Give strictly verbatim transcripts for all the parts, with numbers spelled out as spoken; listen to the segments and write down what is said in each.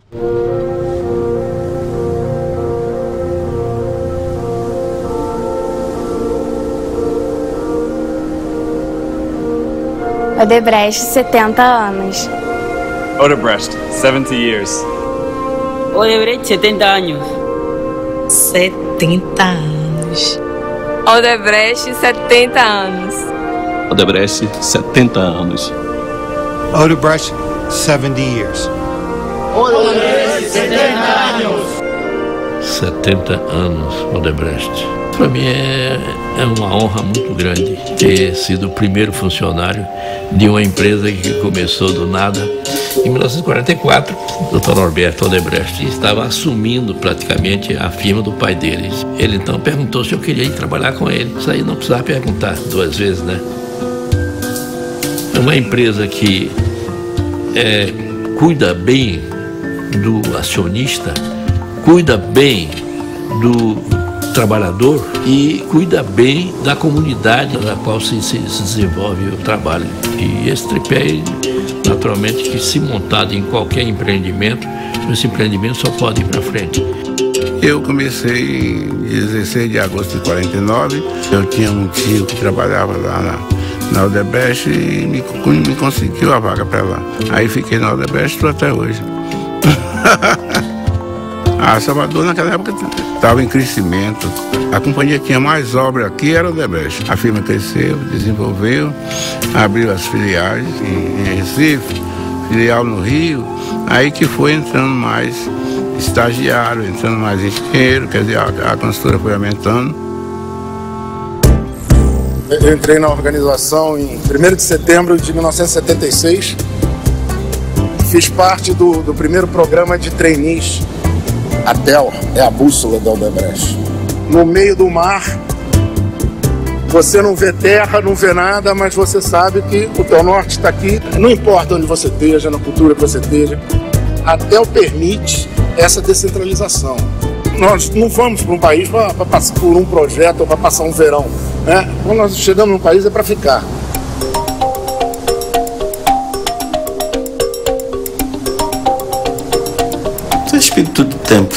Odebrecht, setenta anos. Odebrecht, seventy years. Odebrecht, setenta años. setenta anos. Odebrecht, setenta anos. Odebrecht, setenta anos. Odebrecht, seventy years. Odebrecht, setenta anos. setenta anos, Odebrecht. Para mim é, é uma honra muito grande ter sido o primeiro funcionário de uma empresa que começou do nada. Em mil novecentos e quarenta e quatro, o doutor Norberto Odebrecht estava assumindo praticamente a firma do pai dele. Ele então perguntou se eu queria ir trabalhar com ele. Isso aí não precisava perguntar duas vezes, né? É uma empresa que é, cuida bem do acionista, cuida bem do trabalhador e cuida bem da comunidade na qual se, se, se desenvolve o trabalho. E esse tripé, naturalmente, que se montado em qualquer empreendimento, esse empreendimento só pode ir para frente. Eu comecei em dezesseis de agosto de quarenta e nove. Eu tinha um tio que trabalhava lá na, na Odebrecht e me, me conseguiu a vaga para lá. Aí fiquei na Odebrecht, estou até hoje. A Salvador naquela época estava em crescimento. A companhia tinha mais obra aqui, era o Odebrecht. A firma cresceu, desenvolveu, abriu as filiais em, em Recife, filial no Rio. Aí que foi entrando mais estagiário, entrando mais engenheiro, quer dizer, a, a consultora foi aumentando. Eu entrei na organização em primeiro de setembro de mil novecentos e setenta e seis. Fiz parte do, do primeiro programa de trainees. A D E L é a bússola da Odebrecht. No meio do mar, você não vê terra, não vê nada, mas você sabe que o teu norte está aqui. Não importa onde você esteja, na cultura que você esteja, a D E L permite essa descentralização. Nós não vamos para um país para passar por um projeto ou para passar um verão, né? Quando nós chegamos num país é para ficar. Espírito do tempo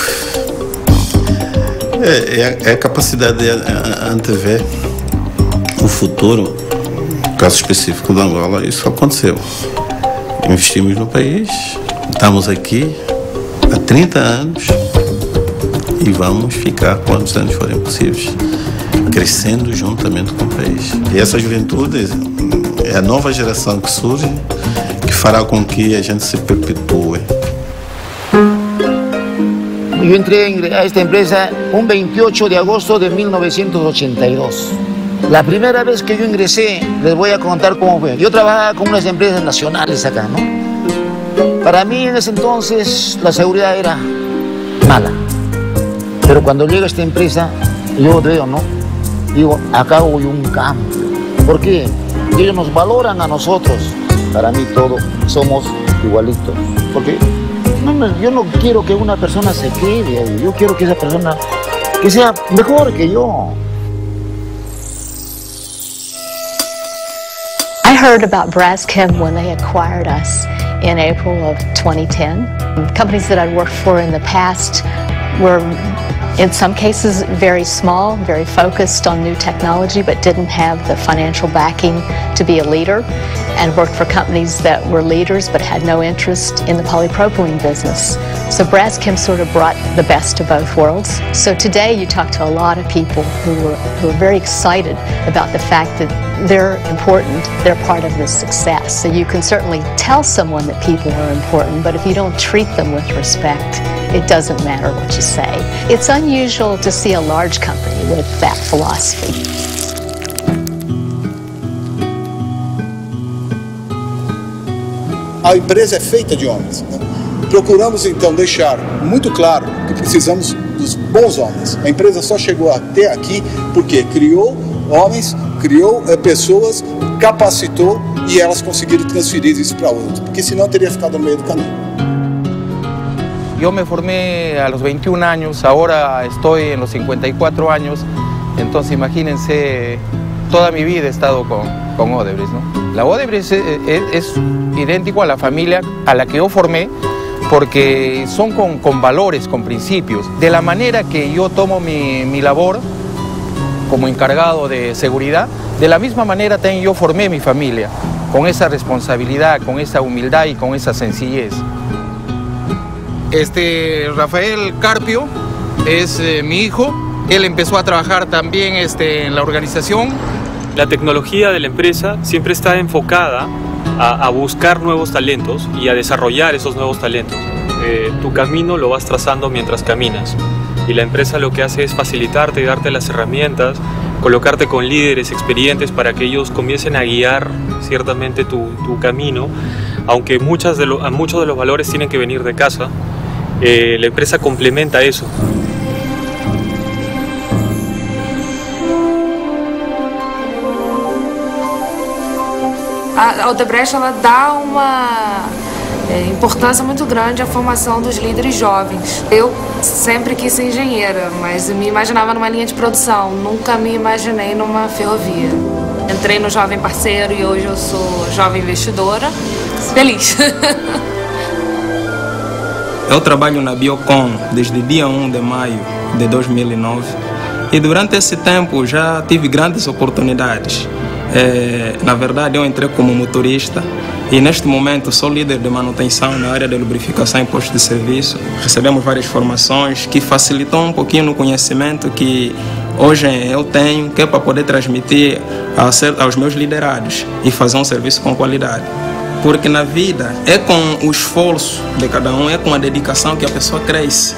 é, é, a, é a capacidade de antever o futuro. No caso específico da Angola, isso aconteceu. Investimos no país, estamos aqui há trinta anos e vamos ficar quantos anos forem possíveis, crescendo juntamente com o país. E essa juventude é a nova geração que surge, que fará com que a gente se perpetue. Yo entré a esta empresa un veintiocho de agosto de mil novecientos ochenta y dos. La primera vez que yo ingresé, les voy a contar cómo fue. Yo trabajaba con unas empresas nacionales acá, ¿no? Para mí en ese entonces la seguridad era mala. Pero cuando llega esta empresa, yo veo, ¿no? Digo, acá hay un cambio. ¿Por qué? Ellos nos valoran a nosotros. Para mí todos somos igualitos. Porque No, no, yo no quiero que una persona se quede ahí, yo quiero que esa persona que sea mejor que yo. I heard about Braskem when they acquired us in April of twenty ten. Companies that I'd worked for in the past were in some cases very small, very focused on new technology, but didn't have the financial backing to be a leader, and worked for companies that were leaders but had no interest in the polypropylene business. So Braskem sort of brought the best of both worlds. So today you talk to a lot of people who are, who are very excited about the fact that they're important, they're part of this success. So you can certainly tell someone that people are important, but if you don't treat them with respect, it doesn't matter what you say. It's unusual to see a large company with that philosophy. A empresa é feita de homens. Procuramos então deixar muito claro que precisamos dos bons homens. A empresa só chegou até aqui porque criou homens, criou é, pessoas, capacitou e elas conseguiram transferir isso para outros, porque senão teria ficado no meio do caminho. Yo me formé a los veintiún años, ahora estoy en los cincuenta y cuatro años, entonces imagínense, toda mi vida he estado con, con Odebrecht, ¿no? La Odebrecht es, es, es idéntico a la familia a la que yo formé, porque son con, con valores, con principios. De la manera que yo tomo mi, mi labor como encargado de seguridad, de la misma manera también yo formé mi familia, con esa responsabilidad, con esa humildad y con esa sencillez. Este, Rafael Carpio es eh, mi hijo. Él empezó a trabajar también este, en la organización. La tecnología de la empresa siempre está enfocada a, a buscar nuevos talentos y a desarrollar esos nuevos talentos. Eh, tu camino lo vas trazando mientras caminas, y la empresa lo que hace es facilitarte y darte las herramientas, colocarte con líderes experientes para que ellos comiencen a guiar ciertamente tu, tu camino, aunque muchas de lo, muchos de los valores tienen que venir de casa. Eh, la empresa complementa eso. A Odebrecht ela dá uma é, importância muito grande à formação dos líderes jovens. Eu sempre quis ser engenheira, mas me imaginava numa linha de produção, nunca me imaginei numa ferrovia. Entrei no Jovem Parceiro e hoje eu sou jovem investidora. Feliz! Eu trabalho na Biocon desde dia um de maio de dois mil e nove e durante esse tempo já tive grandes oportunidades. É, na verdade, eu entrei como motorista e neste momento sou líder de manutenção na área de lubrificação e postos de serviço. Recebemos várias formações que facilitam um pouquinho no conhecimento que hoje eu tenho, que é para poder transmitir aos meus liderados e fazer um serviço com qualidade. Porque na vida é com o esforço de cada um, é com a dedicação que a pessoa cresce.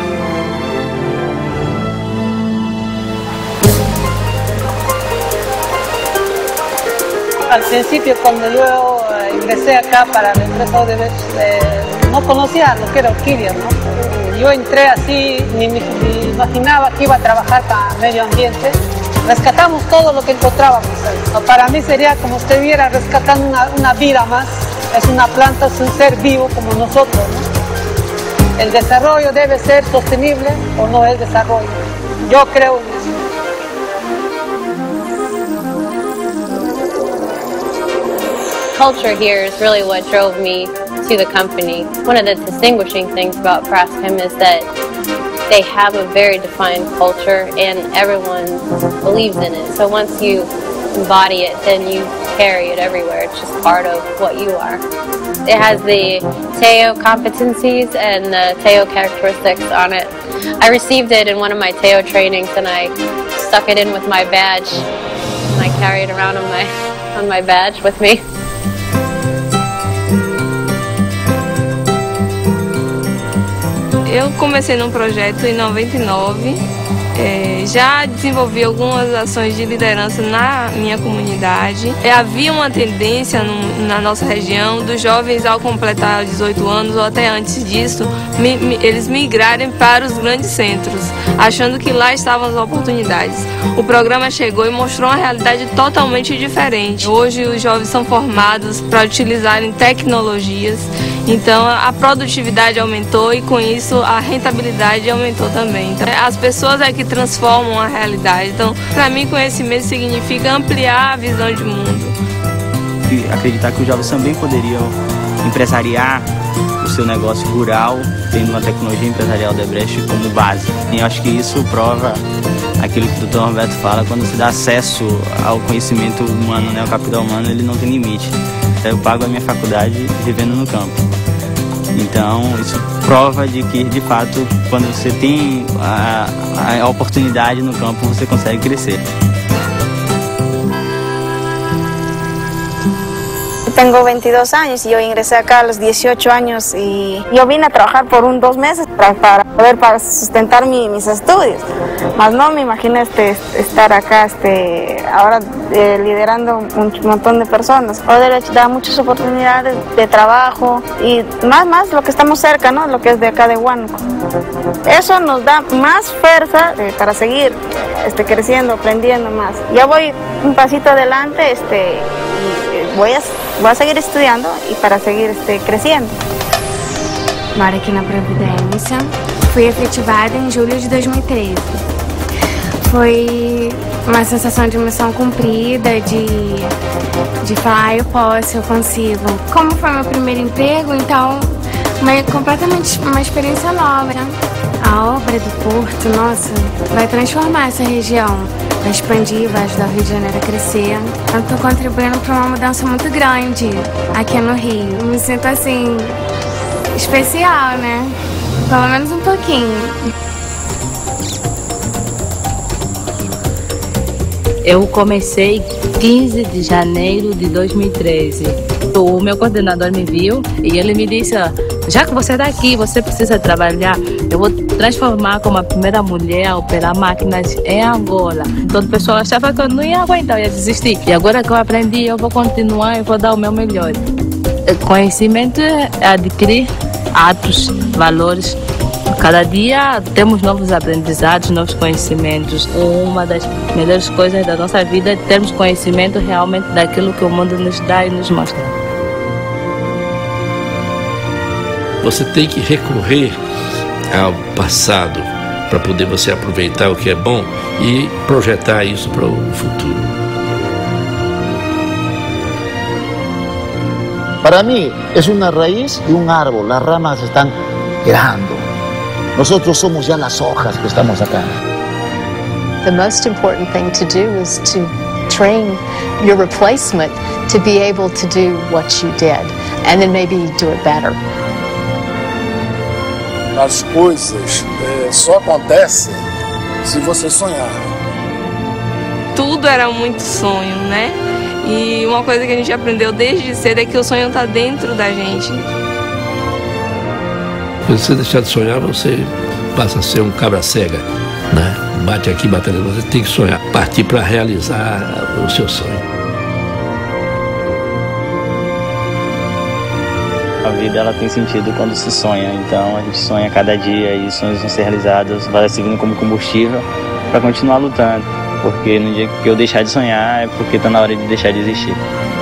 Al principio, cuando yo ingresé acá para la empresa Odebrecht, eh, no conocía lo que era Orquídea, ¿no? Yo entré así, ni me imaginaba que iba a trabajar para medio ambiente. Rescatamos todo lo que encontrábamos ahí. Para mí sería como si estuviera rescatando una, una vida más. Es una planta, es un ser vivo como nosotros, ¿no? El desarrollo debe ser sostenible o no es desarrollo. Yo creo en eso. Culture here is really what drove me to the company. One of the distinguishing things about Braskem is that they have a very defined culture and everyone believes in it. So once you embody it, then you carry it everywhere. It's just part of what you are. It has the Teo competencies and the Teo characteristics on it. I received it in one of my Teo trainings and I stuck it in with my badge. And I carry it around on my, on my badge with me. Eu comecei num projeto em noventa e nove, é, já desenvolvi algumas ações de liderança na minha comunidade. É, havia uma tendência no, na nossa região dos jovens ao completar dezoito anos ou até antes disso, mi, mi, eles migrarem para os grandes centros, achando que lá estavam as oportunidades. O programa chegou e mostrou uma realidade totalmente diferente. Hoje os jovens são formados para utilizarem tecnologias. Então a produtividade aumentou e com isso a rentabilidade aumentou também. Então, as pessoas é que transformam a realidade. Então, para mim, conhecimento significa ampliar a visão de mundo. E acreditar que os jovens também poderiam empresariar o seu negócio rural, tendo uma tecnologia empresarial Odebrecht como base. E eu acho que isso prova aquilo que o doutor Roberto fala, quando se dá acesso ao conhecimento humano, né, ao capital humano, ele não tem limite. Eu pago a minha faculdade vivendo no campo. Então, isso prova de que, de fato, quando você tem a, a oportunidade no campo, você consegue crescer. Tengo veintidós años y yo ingresé acá a los dieciocho años y yo vine a trabajar por un dos meses para, para poder para sustentar mi, mis estudios. Mas no me imaginé este, estar acá este, ahora eh, liderando un montón de personas. Odebrecht da muchas oportunidades de trabajo y más, más lo que estamos cerca, ¿no? Lo que es de acá de Huánuco. Eso nos da más fuerza eh, para seguir este, creciendo, aprendiendo más. Ya voy un pasito adelante este, y voy a, voy a seguir estudiando y para seguir este, creciendo. Moro aqui na Providência. Fui efetivada em julho de dois mil e treze. Foi uma sensação de missão cumprida, de, de falar, ah, eu posso, eu consigo. Como foi meu primeiro emprego, então Uma, completamente uma experiência nova, né? A obra do Porto, nossa, vai transformar essa região, vai expandir, vai ajudar o Rio de Janeiro a crescer. Eu estou contribuindo para uma mudança muito grande aqui no Rio. Eu me sinto assim, especial, né? Pelo menos um pouquinho. Eu comecei quinze de janeiro de dois mil e treze. O meu coordenador me viu e ele me disse, já que você está aqui, você precisa trabalhar, eu vou transformar como a primeira mulher a operar máquinas em Angola. Então o pessoal achava que eu não ia aguentar, eu ia desistir. E agora que eu aprendi, eu vou continuar e vou dar o meu melhor. Conhecimento é adquirir atos, valores. Cada dia temos novos aprendizados, novos conhecimentos. Uma das melhores coisas da nossa vida é termos conhecimento realmente daquilo que o mundo nos dá e nos mostra. Você tem que recorrer ao passado para poder você aproveitar o que é bom e projetar isso para o futuro. Para mí es una raíz y un árbol. Las ramas están girando. Nosotros somos ya las hojas que estamos acá. The most important thing to do is to train your replacement to be able to do what you did, and then maybe do it better. As coisas é, só acontecem se você sonhar. Tudo era muito sonho, né? E uma coisa que a gente aprendeu desde cedo é que o sonho está dentro da gente. Se você deixar de sonhar, você passa a ser um cabra cega, né? Bate aqui, bate ali, você tem que sonhar, partir para realizar o seu sonho. A vida ela tem sentido quando se sonha, então a gente sonha cada dia e sonhos vão ser realizados, vai servindo como combustível para continuar lutando, porque no dia que eu deixar de sonhar é porque está na hora de deixar de existir.